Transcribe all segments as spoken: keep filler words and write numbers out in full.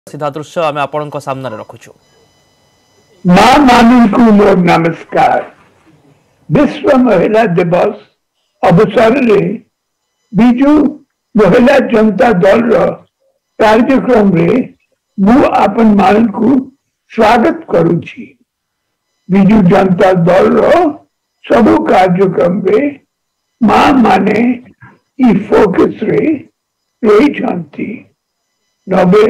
सीधा दृश्य आम आपण सामने रखुचु। मां मानू मोर नमस्कार। विश्व महिला दिवस अवसर रे बिजु महिला जनता दल कार्यक्रम रे मु आपन मान को स्वागत करुछि। बिजु जनता दल सब कार्यक्रम रे मां माने ई फोकस रे रही छंती। नबे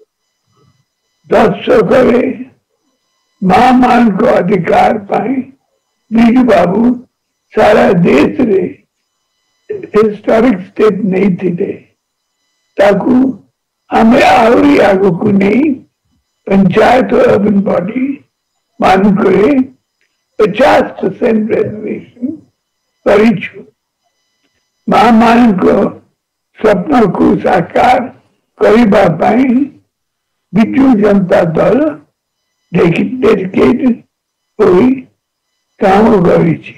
दशक मां मान को अधिकार पाई बिजू बाबू सारा देश रे हिस्टोरिक स्टेप नहीं थे। ताकू हमें आहरी आगो को नहीं पंचायत और अर्बन बॉडी मान करे पचास परसेंट रिजर्वेशन करी। मां मान को स्वप्न को साकार करिबा पाई बिजू जनता दल डेडिकेटेड होई काम करी।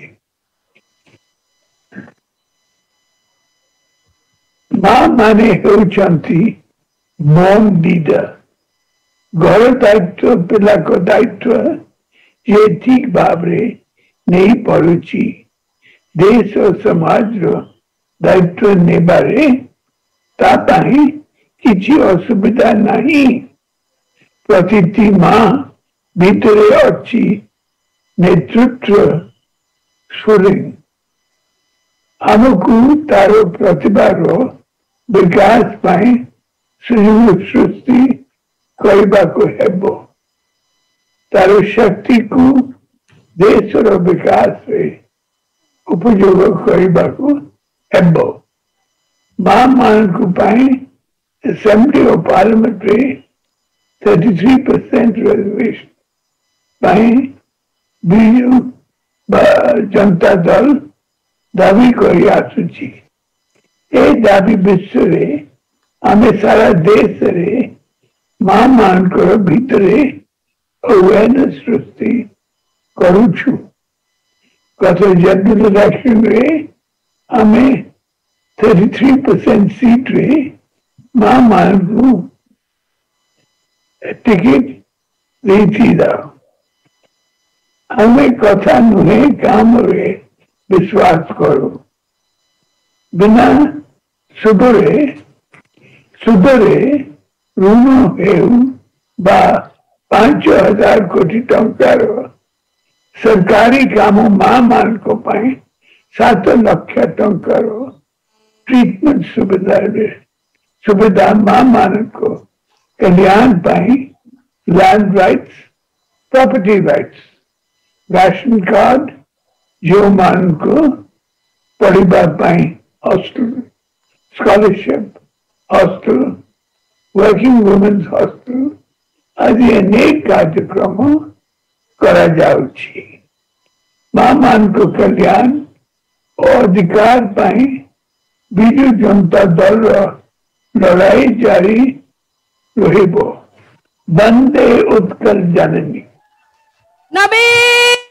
मां माने होउछंती मॉम लीडर। घर दायित्व पिला को दायित्व ये ठीक भाव रे नहीं पड़ुची। देश और समाज रो दायित्व नेबारे ता पाई किसी असुविधा नहीं। प्रतिति मां भीतरे अच्छी नेतृत्व स्फुरिंग आमको तारो प्रतिभा रो विकास पाई सुयोग सृष्टि करबा को हेबो। तारो शक्ति को देश रो विकास रे उपयोग करबा को हेबो। मां मान को पाई असेंबली ऑफ पार्लियामेंट रे तैंतीस परसेंट रिजर्वेशन पाई बिजू जनता दल दावी करी आसुची। ए दावी विश्व रे आमे सारा देश रे मां मान को भीतरे अवेयरनेस सृष्टि करूछु। गत जनरल इलेक्शन रे आमे तैंतीस परसेंट सीट रे मां मान को टिकट दी। हमें कथा नुहे काम रे विश्वास करो। बिना सुबरे सुबरे ऋण हेउ बा पांच हजार कोटी टंकार सरकारी काम मां मान को पाई सात लक्ष टंकार ट्रीटमेंट सुविधा सुविधा मां मान को कल्याण पाई land rights property rights ration card जो मान को पढ़ा पाई hostel scholarship hostel working women's hostel आदि अनेक कार्यक्रम करा जाउछि। मां मान को कल्याण और अधिकार पाई बिजू जनता दल लड़ाई जारी रहिबो। वंदे उत्कल जननी। नवीन।